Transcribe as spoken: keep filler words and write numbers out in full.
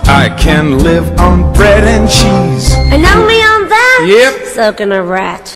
I can live on bread and cheese. And only on that? Yep. Soaking a rat.